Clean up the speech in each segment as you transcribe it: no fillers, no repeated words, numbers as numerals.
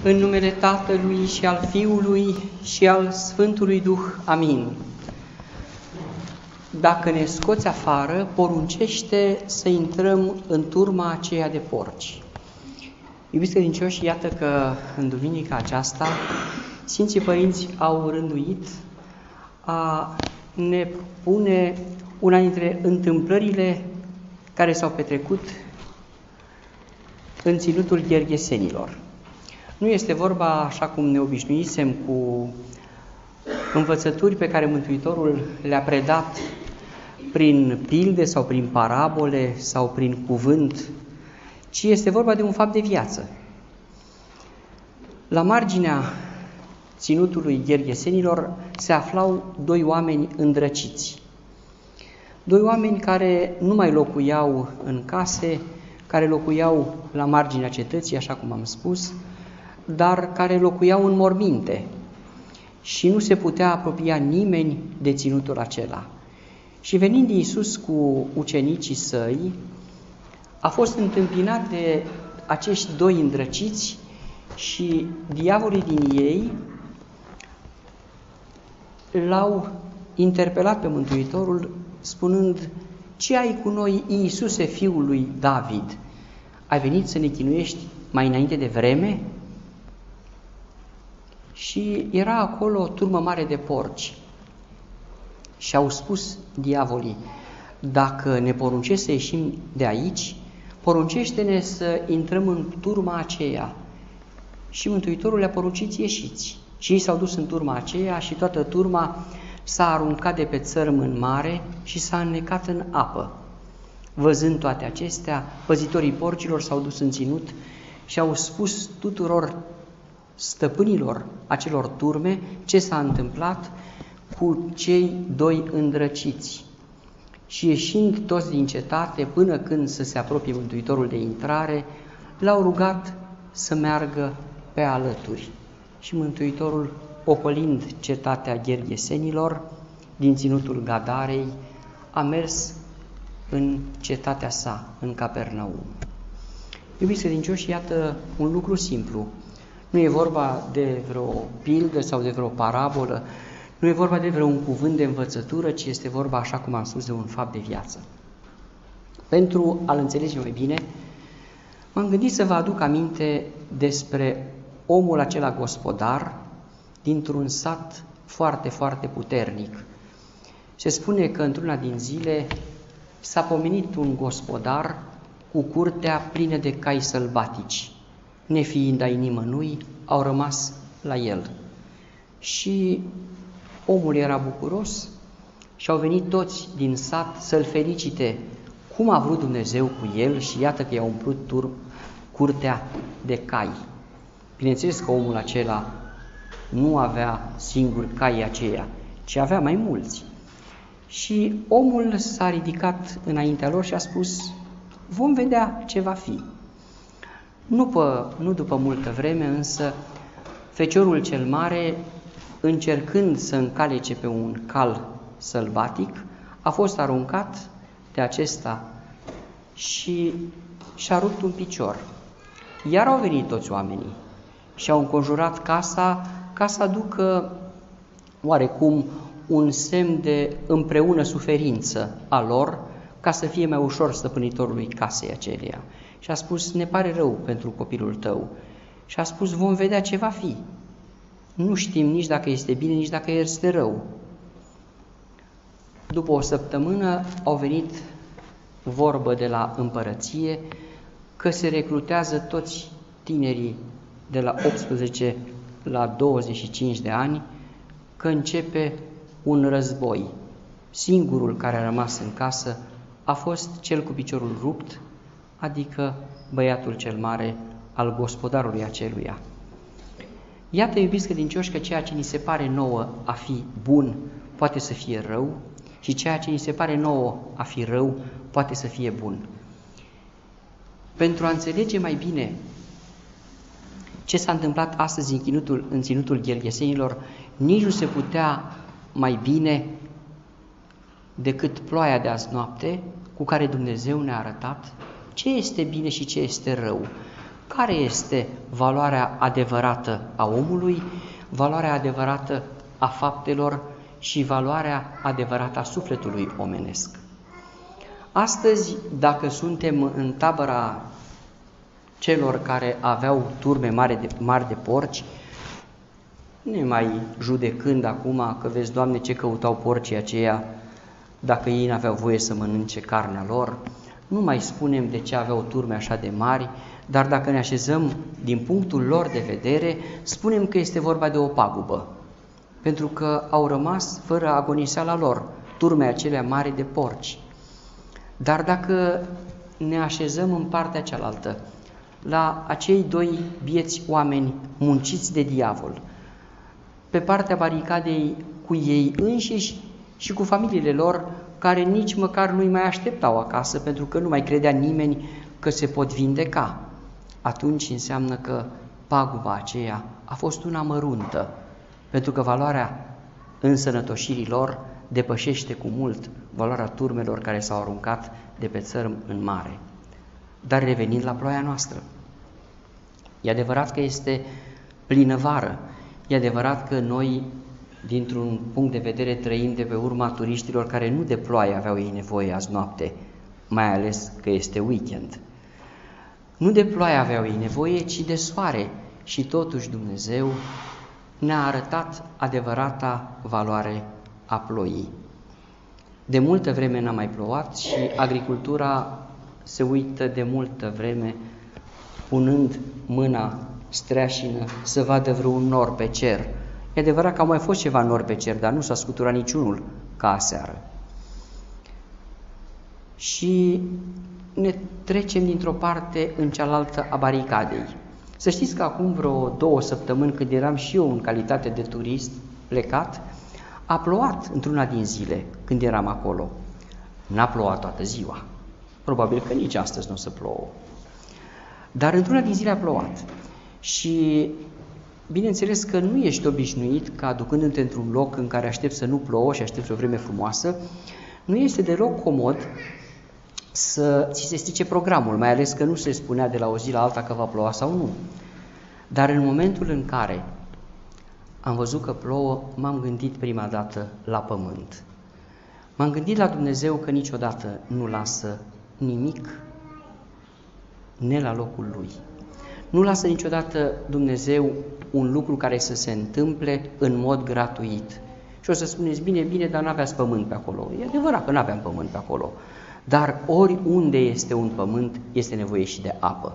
În numele Tatălui și al Fiului și al Sfântului Duh. Amin. Dacă ne scoți afară, poruncește să intrăm în turma aceea de porci. Iubiți credincioși, iată că în duminica aceasta Sfinții Părinți au rânduit a ne pune una dintre întâmplările care s-au petrecut în ținutul Gherghesenilor. Nu este vorba, așa cum ne obișnuisem, cu învățături pe care Mântuitorul le-a predat prin pilde sau prin parabole sau prin cuvânt, ci este vorba de un fapt de viață. La marginea ținutului Gherghesenilor se aflau doi oameni îndrăciți. Doi oameni care nu mai locuiau în case, care locuiau la marginea cetății, așa cum am spus, dar care locuiau în morminte și nu se putea apropia nimeni de ținutul acela. Și venind Iisus cu ucenicii săi, a fost întâmpinat de acești doi îndrăciți și diavolii din ei l-au interpelat pe Mântuitorul spunând: ce ai cu noi, Iisuse, fiul lui David? Ai venit să ne chinuiești mai înainte de vreme? Și era acolo o turmă mare de porci. Și au spus diavolii: dacă ne poruncești să ieșim de aici, poruncește-ne să intrăm în turma aceea. Și Mântuitorul le-a poruncit: ieșiți. Și ei s-au dus în turma aceea și toată turma s-a aruncat de pe țărm în mare și s-a înnecat în apă. Văzând toate acestea, păzitorii porcilor s-au dus în ținut și au spus tuturor stăpânilor acelor turme ce s-a întâmplat cu cei doi îndrăciți. Și ieșind toți din cetate, până când să se apropie Mântuitorul de intrare, l-au rugat să meargă pe alături. Și Mântuitorul, ocolind cetatea Gherghesenilor din ținutul Gadarei, a mers în cetatea sa, în Capernaum. Iubiți credincioși, iată un lucru simplu. Nu e vorba de vreo pildă sau de vreo parabolă, nu e vorba de vreun cuvânt de învățătură, ci este vorba, așa cum am spus, de un fapt de viață. Pentru a-l înțelege mai bine, m-am gândit să vă aduc aminte despre omul acela gospodar dintr-un sat foarte, foarte puternic. Se spune că într-una din zile s-a pomenit un gospodar cu curtea plină de cai sălbatici. Nefiind ai nimănui, au rămas la el. Și omul era bucuros și au venit toți din sat să-l felicite cum a vrut Dumnezeu cu el și iată că i-a umplut curtea de cai. Bineînțeles că omul acela nu avea singur caii aceia, ci avea mai mulți. Și omul s-a ridicat înaintea lor și a spus: vom vedea ce va fi. Nu după multă vreme, însă, feciorul cel mare, încercând să încalece pe un cal sălbatic, a fost aruncat de acesta și și-a rupt un picior. Iar au venit toți oamenii și au înconjurat casa ca să aducă oarecum un semn de împreună suferință a lor, ca să fie mai ușor stăpânitorului casei aceleia. Și a spus: ne pare rău pentru copilul tău. Și a spus: vom vedea ce va fi. Nu știm nici dacă este bine, nici dacă este rău. După o săptămână au venit vorbă de la împărăție că se recrutează toți tinerii de la 18 la 25 de ani, că începe un război. Singurul care a rămas în casă a fost cel cu piciorul rupt, adică băiatul cel mare al gospodarului aceluia. Iată, iubiți credincioși, că ceea ce ni se pare nouă a fi bun poate să fie rău și ceea ce ni se pare nouă a fi rău poate să fie bun. Pentru a înțelege mai bine ce s-a întâmplat astăzi în ținutul Gherghesenilor, nici nu se putea mai bine decât ploaia de azi noapte, cu care Dumnezeu ne-a arătat ce este bine și ce este rău. care este valoarea adevărată a omului, valoarea adevărată a faptelor și valoarea adevărată a sufletului omenesc. Astăzi, dacă suntem în tabăra celor care aveau turme mari de porci, ne mai judecând acum că vezi, Doamne, ce căutau porcii aceia dacă ei n-aveau voie să mănânce carnea lor, nu mai spunem de ce aveau turme așa de mari, dar dacă ne așezăm din punctul lor de vedere, spunem că este vorba de o pagubă, pentru că au rămas fără agoniseala lor, turme acelea mari de porci. Dar dacă ne așezăm în partea cealaltă, la acei doi bieți oameni munciți de diavol, pe partea baricadei cu ei înșiși și cu familiile lor, care nici măcar nu-i mai așteptau acasă, pentru că nu mai credea nimeni că se pot vindeca, atunci înseamnă că paguba aceea a fost una măruntă, pentru că valoarea însănătoșirii lor depășește cu mult valoarea turmelor care s-au aruncat de pe țărm în mare. Dar revenind la ploaia noastră, e adevărat că este plină vară, e adevărat că noi, dintr-un punct de vedere, trăim de pe urma turiștilor care nu de ploaie aveau ei nevoie azi noapte, mai ales că este weekend. Nu de ploaie aveau ei nevoie, ci de soare, și totuși Dumnezeu ne-a arătat adevărata valoare a ploii. De multă vreme n-a mai plouat și agricultura se uită de multă vreme punând mâna streașină să vadă vreun nor pe cer. E adevărat că au mai fost ceva nori pe cer, dar nu s-a scuturat niciunul ca aseară. Și ne trecem dintr-o parte în cealaltă a baricadei. Să știți că acum vreo 2 săptămâni, când eram și eu în calitate de turist plecat, a plouat într-una din zile când eram acolo. N-a plouat toată ziua. Probabil că nici astăzi nu o să plouă. Dar într-una din zile a plouat. Și bineînțeles că nu ești obișnuit ca, ducându-te într-un loc în care aștepți să nu plouă și aștepți o vreme frumoasă, nu este deloc comod să ți se strice programul, mai ales că nu se spunea de la o zi la alta că va ploua sau nu. Dar în momentul în care am văzut că plouă, m-am gândit prima dată la pământ. M-am gândit la Dumnezeu că niciodată nu lasă nimic ne la locul Lui. Nu lasă niciodată Dumnezeu un lucru care să se întâmple în mod gratuit. Și o să spuneți, bine, dar n-aveați pământ pe acolo. E adevărat că n-aveam pământ pe acolo. Dar oriunde este un pământ, este nevoie și de apă.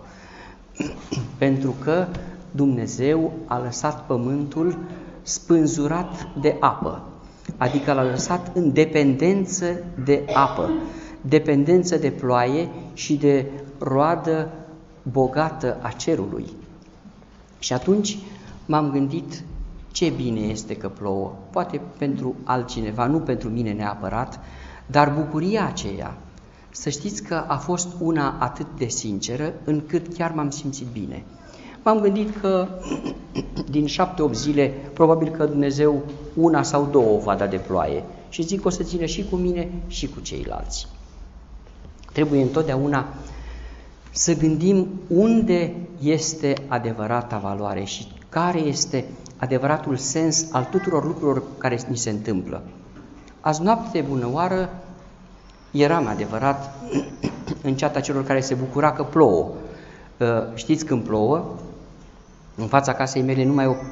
Pentru că Dumnezeu a lăsat pământul spânzurat de apă. Adică l-a lăsat în dependență de apă, dependență de ploaie și de roadă bogată a cerului. Și atunci m-am gândit ce bine este că plouă, poate pentru altcineva, nu pentru mine neapărat, dar bucuria aceea, să știți că a fost una atât de sinceră încât chiar m-am simțit bine. M-am gândit că din 7-8 zile, probabil că Dumnezeu 1 sau 2 va da de ploaie și zic că o să țină și cu mine și cu ceilalți. Trebuie întotdeauna să gândim unde este adevărata valoare și care este adevăratul sens al tuturor lucrurilor care ni se întâmplă. Azi noapte, bună oară, eram adevărat în ceata celor care se bucura că plouă. Știți, când plouă, în fața casei mele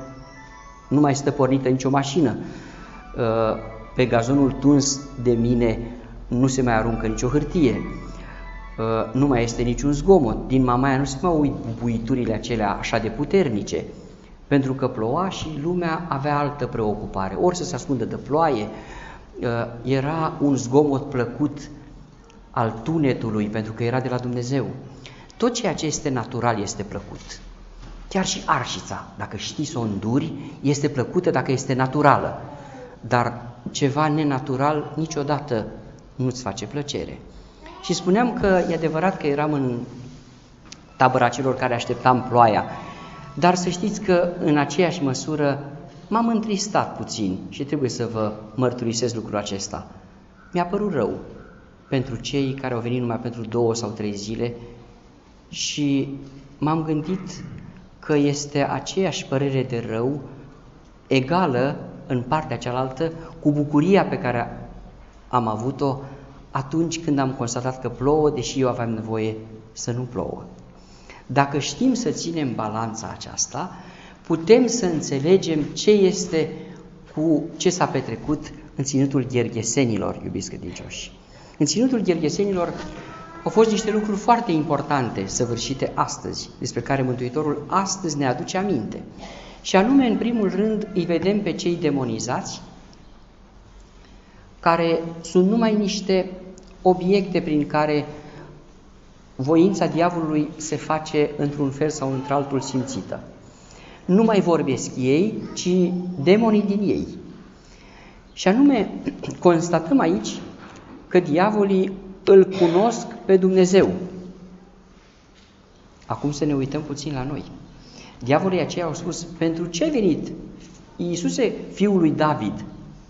nu mai stă pornită nicio mașină. Pe gazonul tuns de mine nu se mai aruncă nicio hârtie. Nu mai este niciun zgomot. Din Mamaia nu se mai uit buiturile acelea așa de puternice, pentru că ploua și lumea avea altă preocupare. Ori să se ascundă de ploaie, era un zgomot plăcut al tunetului, pentru că era de la Dumnezeu. Tot ceea ce este natural este plăcut. Chiar și arșița, dacă știi să o înduri, este plăcută dacă este naturală. Dar ceva nenatural niciodată nu-ți face plăcere. Și spuneam că e adevărat că eram în tabăra celor care așteptam ploaia, dar să știți că în aceeași măsură m-am întristat puțin și trebuie să vă mărturisesc lucrul acesta. Mi-a părut rău pentru cei care au venit numai pentru 2 sau 3 zile și m-am gândit că este aceeași părere de rău, egală în partea cealaltă, cu bucuria pe care am avut-o atunci când am constatat că plouă, deși eu aveam nevoie să nu plouă. Dacă știm să ținem balanța aceasta, putem să înțelegem ce s-a petrecut în Ținutul Gherghesenilor, iubiți credincioși. În Ținutul Gherghesenilor au fost niște lucruri foarte importante săvârșite astăzi, despre care Mântuitorul astăzi ne aduce aminte. Și anume, în primul rând, îi vedem pe cei demonizați, care sunt numai niște obiecte prin care voința diavolului se face într-un fel sau într-altul simțită. Nu mai vorbesc ei, ci demonii din ei. Și anume, constatăm aici că diavolii îl cunosc pe Dumnezeu. Acum să ne uităm puțin la noi. Diavolii aceia au spus: pentru ce ai venit, Iisuse, fiul lui David?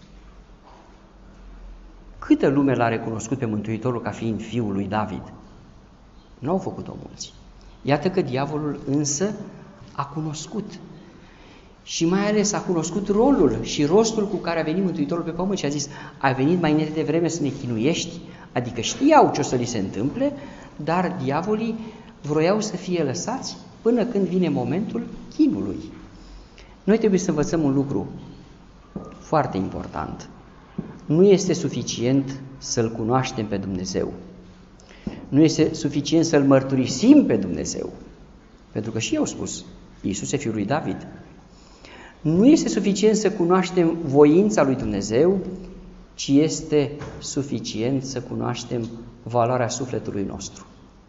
Câtă lume l-a recunoscut pe Mântuitorul ca fiind fiul lui David? Nu au făcut-o mulți. Iată că diavolul însă a cunoscut. Și mai ales a cunoscut rolul și rostul cu care a venit Mântuitorul pe pământ și a zis: ai venit mai înainte de vreme să ne chinuiești? Adică știau ce o să li se întâmple, dar diavolii vroiau să fie lăsați până când vine momentul chinului. Noi trebuie să învățăm un lucru foarte important. Nu este suficient să-L cunoaștem pe Dumnezeu. Nu este suficient să-L mărturisim pe Dumnezeu. Pentru că și eu spus: Iisuse, fiul lui David. Nu este suficient să cunoaștem voința lui Dumnezeu, ci este suficient să cunoaștem valoarea sufletului nostru.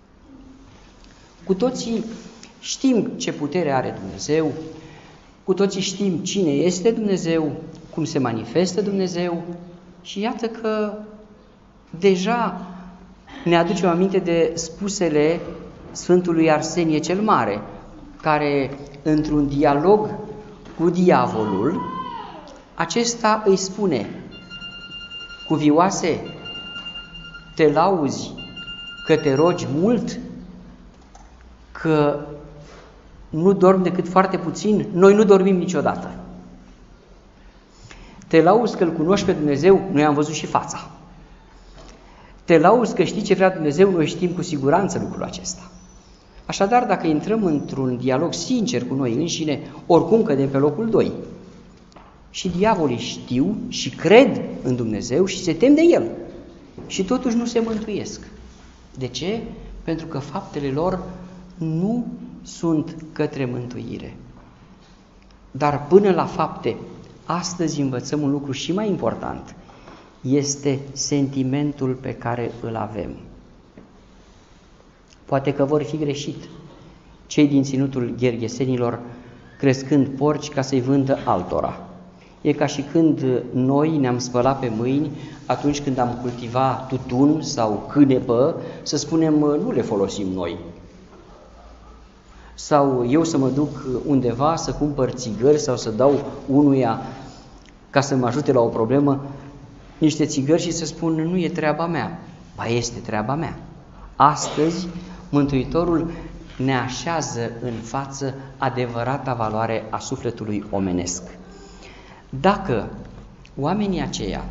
Cu toții știm ce putere are Dumnezeu, cu toții știm cine este Dumnezeu, cum se manifestă Dumnezeu și iată că deja ne aducem aminte de spusele Sfântului Arsenie cel Mare, care într-un dialog cu diavolul, acesta îi spune: cuvioase, te lauzi că te rogi mult, că nu dormi decât foarte puțin, noi nu dormim niciodată. Te lauzi că îl cunoști pe Dumnezeu, noi am văzut și fața. Te lauzi că știi ce vrea Dumnezeu, noi știm cu siguranță lucrul acesta. Așadar, dacă intrăm într-un dialog sincer cu noi înșine, oricum cădem pe locul 2. Și diavolii știu și cred în Dumnezeu și se tem de El. Și totuși nu se mântuiesc. De ce? Pentru că faptele lor nu sunt către mântuire. Dar până la fapte, astăzi învățăm un lucru și mai important. Este sentimentul pe care îl avem. Poate că vor fi greșit cei din Ținutul Gherghesenilor crescând porci ca să-i vândă altora. E ca și când noi ne-am spălat pe mâini atunci când am cultivat tutun sau cânepă, să spunem nu le folosim noi. Sau eu să mă duc undeva să cumpăr țigări sau să dau unuia ca să mă ajute la o problemă niște țigări și să spun nu e treaba mea. Ba este treaba mea. Astăzi Mântuitorul ne așează în față adevărata valoare a sufletului omenesc. Dacă oamenii aceia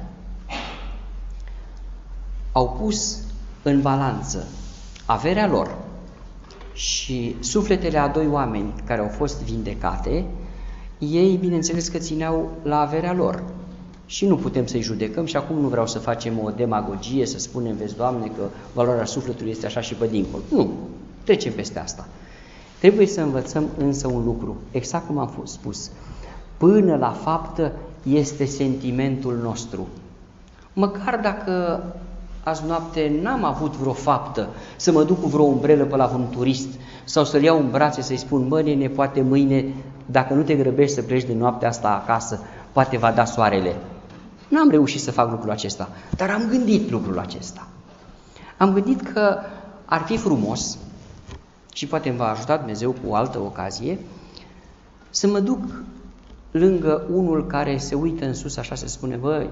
au pus în balanță averea lor și sufletele a 2 oameni care au fost vindecate, ei, bineînțeles că țineau la averea lor. Și nu putem să-i judecăm și acum nu vreau să facem o demagogie, să spunem, vezi, Doamne, că valoarea sufletului este așa și pe dincolo. Nu, trecem peste asta. Trebuie să învățăm însă un lucru, exact cum am spus. Până la faptă este sentimentul nostru. Măcar dacă azi noapte n-am avut vreo faptă să mă duc cu vreo umbrelă pe la un turist sau să-l iau în brațe să-i spun, mă, nene, poate mâine, dacă nu te grăbești să pleci de noaptea asta acasă, poate va da soarele. N-am reușit să fac lucrul acesta, dar am gândit lucrul acesta. Am gândit că ar fi frumos, și poate îmi va ajuta Dumnezeu cu o altă ocazie, să mă duc lângă unul care se uită în sus așa, se spune, băi,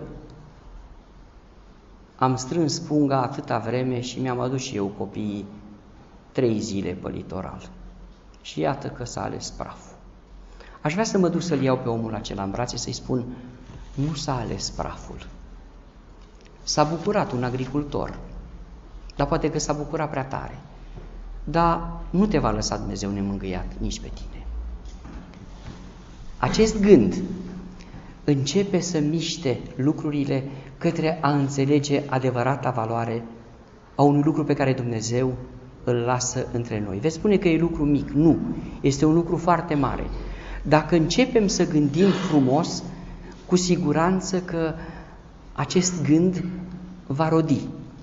am strâns punga atâta vreme și mi-am adus și eu copiii 3 zile pe litoral. Și iată că s-a ales praful. Aș vrea să mă duc să-l iau pe omul acela în brațe, să-i spun, nu s-a ales praful. S-a bucurat un agricultor, dar poate că s-a bucurat prea tare. Dar nu te va lăsa Dumnezeu nemângâiat nici pe tine. Acest gând începe să miște lucrurile către a înțelege adevărata valoare a unui lucru pe care Dumnezeu îl lasă între noi. Veți spune că e lucru mic. Nu, este un lucru foarte mare. Dacă începem să gândim frumos, cu siguranță că acest gând va rodi.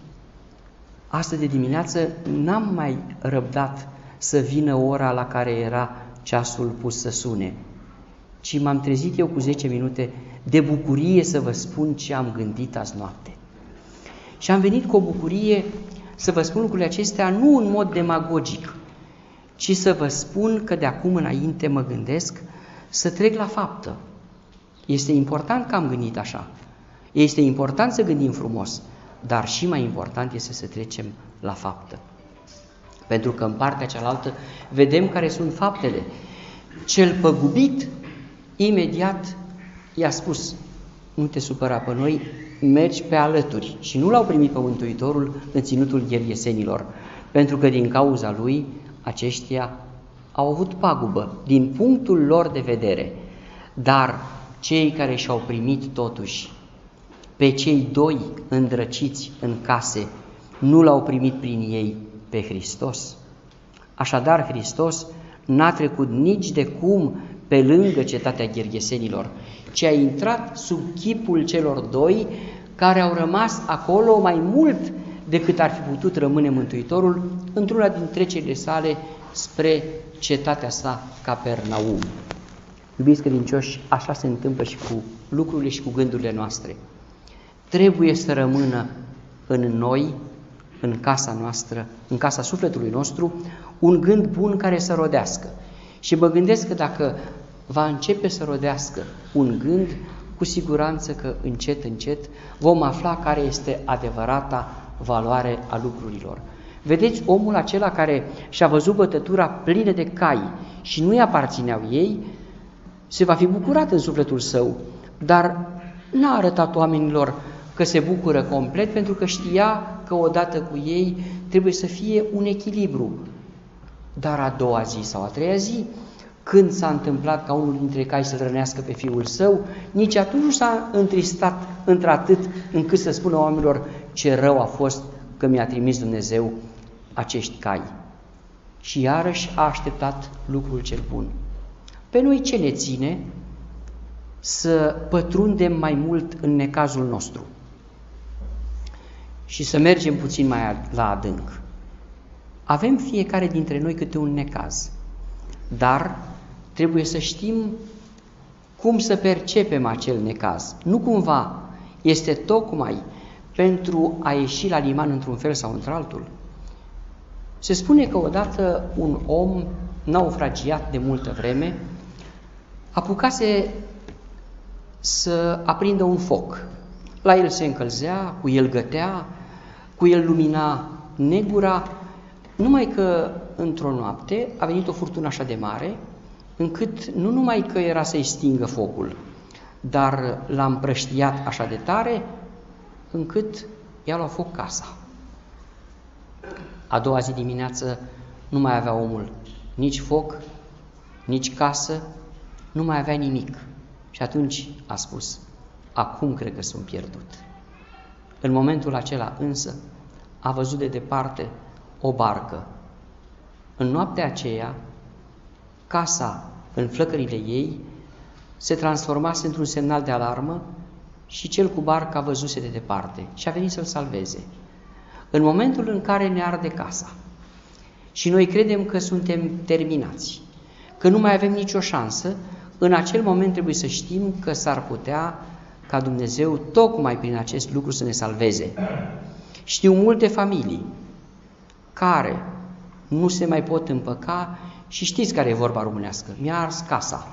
Astăzi de dimineață n-am mai răbdat să vină ora la care era ceasul pus să sune, ci m-am trezit eu cu 10 minute de bucurie să vă spun ce am gândit azi noapte. Și am venit cu o bucurie să vă spun lucrurile acestea nu în mod demagogic, ci să vă spun că de acum înainte mă gândesc să trec la faptă. Este important că am gândit așa. Este important să gândim frumos, dar și mai important este să trecem la faptă. Pentru că în partea cealaltă vedem care sunt faptele. Cel păgubit imediat i-a spus, nu te supăra pe noi, mergi pe alături. Și nu l-au primit pe Mântuitorul în ținutul Ghergesenilor, pentru că din cauza lui aceștia au avut pagubă din punctul lor de vedere. Dar cei care și-au primit totuși pe cei 2 îndrăciți în case, nu l-au primit prin ei pe Hristos. Așadar, Hristos n-a trecut nici de cum pe lângă cetatea Ghergesenilor, ci a intrat sub chipul celor 2 care au rămas acolo mai mult decât ar fi putut rămâne Mântuitorul într-una din trecerile sale spre cetatea sa Capernaum. Iubiți credincioși, așa se întâmplă și cu lucrurile și cu gândurile noastre. Trebuie să rămână în noi, în casa noastră, în casa sufletului nostru, un gând bun care să rodească. Și mă gândesc că dacă va începe să rodească un gând, cu siguranță că încet, încet vom afla care este adevărata valoare a lucrurilor. Vedeți, omul acela care și-a văzut bătătura plină de cai și nu-i aparțineau ei, se va fi bucurat în sufletul său, dar n-a arătat oamenilor că se bucură complet, pentru că știa că odată cu ei trebuie să fie un echilibru. Dar a doua zi sau a treia zi, când s-a întâmplat ca unul dintre cai să-l rănească pe fiul său, nici atunci nu s-a întristat într-atât încât să spună oamenilor ce rău a fost că mi-a trimis Dumnezeu acești cai. Și iarăși a așteptat lucrul cel bun. Pe noi ce ne ține să pătrundem mai mult în necazul nostru și să mergem puțin mai la adânc? Avem fiecare dintre noi câte un necaz, dar trebuie să știm cum să percepem acel necaz. Nu cumva este tocmai pentru a ieși la liman într-un fel sau într-altul. Se spune că odată un om naufragiat de multă vreme apucase să aprindă un foc. La el se încălzea, cu el gătea, cu el lumina negura, numai că într-o noapte a venit o furtună așa de mare, încât nu numai că era să-i stingă focul, dar l-a împrăștiat așa de tare, încât i-a luat foc casa. A doua zi dimineață nu mai avea omul nici foc, nici casă, nu mai avea nimic. Și atunci a spus, acum cred că sunt pierdut. În momentul acela însă a văzut de departe o barcă. În noaptea aceea, casa în flăcările ei se transformase într-un semnal de alarmă și cel cu barca văzuse de departe și a venit să-l salveze. În momentul în care ne arde casa și noi credem că suntem terminați, că nu mai avem nicio șansă, în acel moment trebuie să știm că s-ar putea ca Dumnezeu tocmai prin acest lucru să ne salveze. Știu multe familii care nu se mai pot împăca și știți care e vorba românească, mi-a ars casa.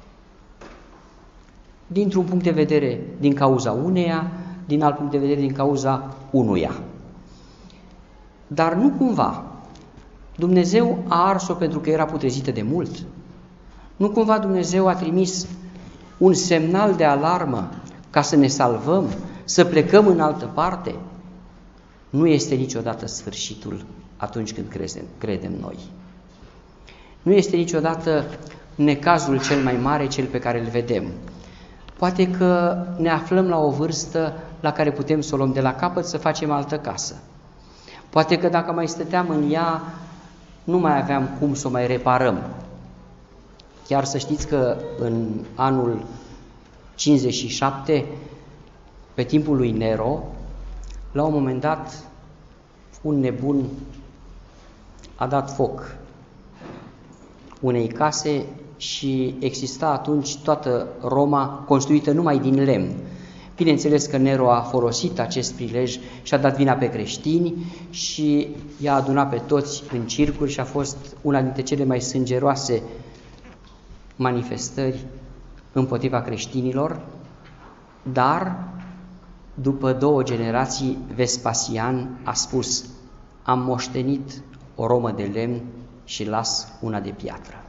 Dintr-un punct de vedere din cauza uneia, din alt punct de vedere din cauza unuia. Dar nu cumva, Dumnezeu a ars-o pentru că era putrezită de mult? Nu cumva Dumnezeu a trimis un semnal de alarmă ca să ne salvăm, să plecăm în altă parte? Nu este niciodată sfârșitul atunci când credem noi. Nu este niciodată necazul cel mai mare, cel pe care îl vedem. Poate că ne aflăm la o vârstă la care putem să o luăm de la capăt, să facem altă casă. Poate că dacă mai stăteam în ea, nu mai aveam cum să o mai reparăm. Chiar să știți că în anul 57, pe timpul lui Nero, la un moment dat, un nebun a dat foc unei case și exista atunci toată Roma construită numai din lemn. Bineînțeles că Nero a folosit acest prilej și a dat vina pe creștini și i-a adunat pe toți în circuri și a fost una dintre cele mai sângeroase manifestări împotriva creștinilor, dar după 2 generații Vespasian a spus: am moștenit o Romă de lemn și las una de piatră.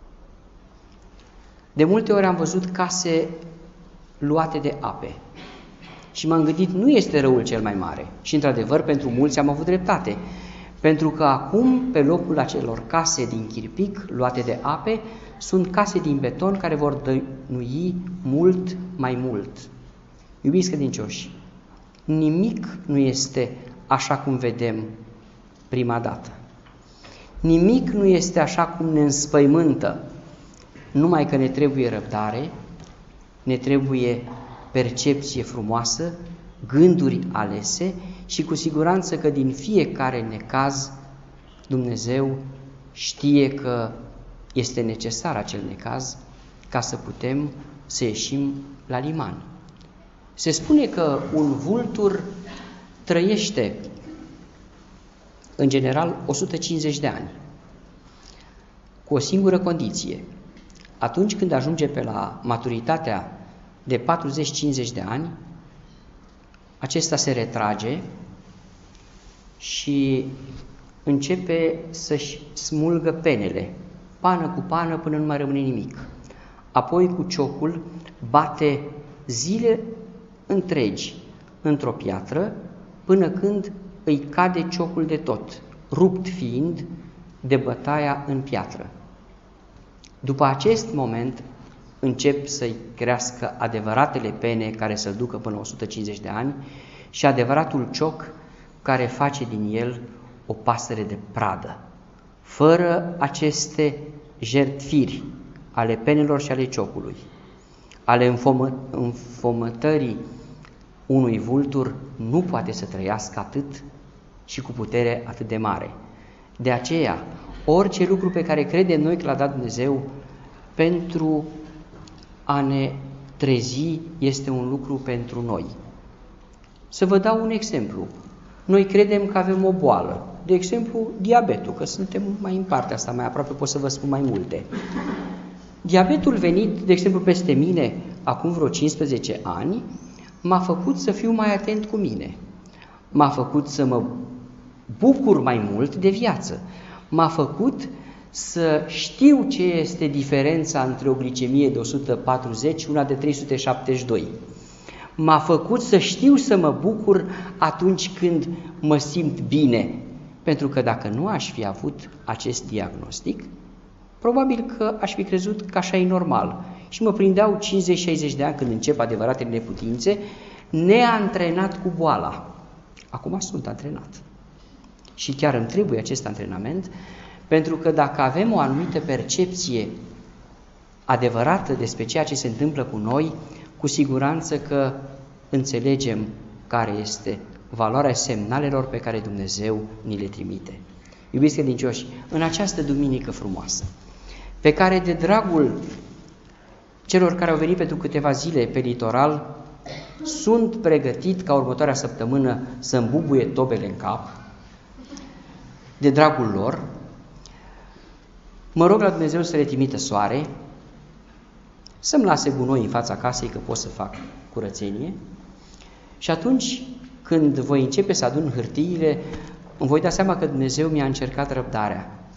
De multe ori am văzut case luate de ape și m-am gândit, nu este răul cel mai mare. Și într-adevăr, pentru mulți am avut dreptate, pentru că acum, pe locul acelor case din chirpic luate de ape, sunt case din beton care vor dănui mult mai mult. Iubiți credincioși, nimic nu este așa cum vedem prima dată. Nimic nu este așa cum ne înspăimântă, numai că ne trebuie răbdare, ne trebuie percepție frumoasă, gânduri alese și cu siguranță că din fiecare necaz Dumnezeu știe că este necesar acel necaz ca să putem să ieșim la liman. Se spune că un vultur trăiește în general 150 de ani, cu o singură condiție. Atunci când ajunge pe la maturitatea de 40-50 de ani, acesta se retrage și începe să-și smulgă penele, pană cu pană, până nu mai rămâne nimic. Apoi cu ciocul bate zile întregi într-o piatră până când îi cade ciocul de tot, rupt fiind de bătaia în piatră. După acest moment încep să-i crească adevăratele pene care să-l ducă până 150 de ani și adevăratul cioc care face din el o pasăre de pradă. Fără aceste jertfiri ale penelor și ale ciocului, ale înfomătării unui vultur, nu poate să trăiască atât și cu putere atât de mare. De aceea, orice lucru pe care credem noi că l-a dat Dumnezeu pentru a ne trezi este un lucru pentru noi. Să vă dau un exemplu. Noi credem că avem o boală, de exemplu diabetul, că suntem mai în partea asta, mai aproape pot să vă spun mai multe. Diabetul venit, de exemplu, peste mine acum vreo 15 ani, m-a făcut să fiu mai atent cu mine. M-a făcut să mă bucur mai mult de viață. M-a făcut să știu ce este diferența între o glicemie de 140 și una de 372. M-a făcut să știu să mă bucur atunci când mă simt bine. Pentru că dacă nu aș fi avut acest diagnostic, probabil că aș fi crezut că așa e normal. Și mă prindeau 50-60 de ani când încep adevăratele neputințe, neantrenat cu boala. Acum sunt antrenat. Și chiar îmi trebuie acest antrenament, pentru că dacă avem o anumită percepție adevărată despre ceea ce se întâmplă cu noi, cu siguranță că înțelegem care este valoarea semnalelor pe care Dumnezeu ni le trimite. Iubiți credincioși, în această duminică frumoasă, pe care de dragul celor care au venit pentru câteva zile pe litoral, sunt pregătit ca următoarea săptămână să-mi bubuie tobele în cap, de dragul lor, mă rog la Dumnezeu să le trimită soare, să-mi lase gunoi în fața casei, că pot să fac curățenie, și atunci când voi începe să adun hârtiile, îmi voi da seama că Dumnezeu mi-a încercat răbdarea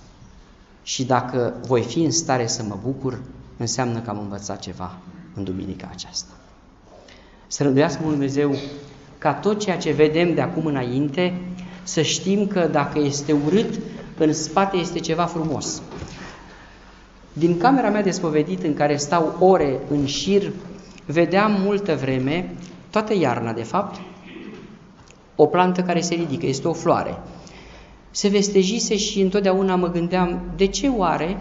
Și dacă voi fi în stare să mă bucur, înseamnă că am învățat ceva în duminica aceasta. Să rânduiască Dumnezeu ca tot ceea ce vedem de acum înainte, să știm că dacă este urât, în spate este ceva frumos. Din camera mea de spovedit, în care stau ore în șir, vedeam multă vreme, toată iarna de fapt, o plantă care se ridică, este o floare. Se vestejise și întotdeauna mă gândeam, de ce oare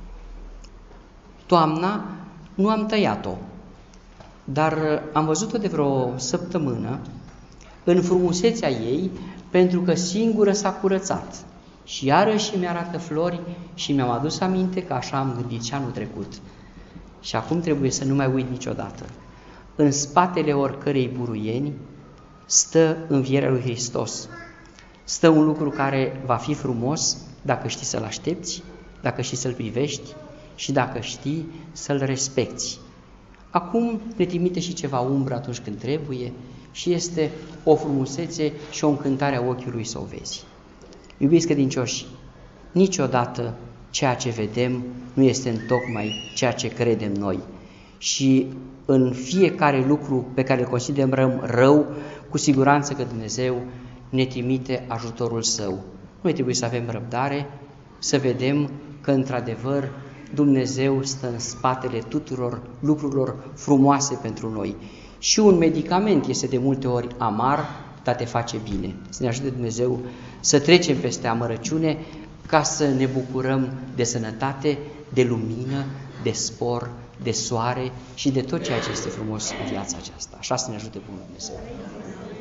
toamna nu am tăiat-o? Dar am văzut-o de vreo săptămână în frumusețea ei, pentru că singură s-a curățat. Și iarăși mi arată flori și mi-am adus aminte că așa am gândit și anul trecut. Și acum trebuie să nu mai uit niciodată. În spatele oricărei buruieni stă învierea lui Hristos. Stă un lucru care va fi frumos dacă știi să-l aștepți, dacă știi să-l privești și dacă știi să-l respecti. Acum ne trimite și ceva umbră atunci când trebuie și este o frumusețe și o încântare a ochiului să o vezi. Iubiți credincioși, niciodată ceea ce vedem nu este întocmai ceea ce credem noi. Și în fiecare lucru pe care îl considerăm rău, cu siguranță că Dumnezeu ne trimite ajutorul Său. Noi trebuie să avem răbdare, să vedem că într-adevăr Dumnezeu stă în spatele tuturor lucrurilor frumoase pentru noi. Și un medicament este de multe ori amar, dar te face bine. Să ne ajute Dumnezeu să trecem peste amărăciune ca să ne bucurăm de sănătate, de lumină, de spor, de soare și de tot ceea ce este frumos în viața aceasta. Așa să ne ajute Bunul Dumnezeu.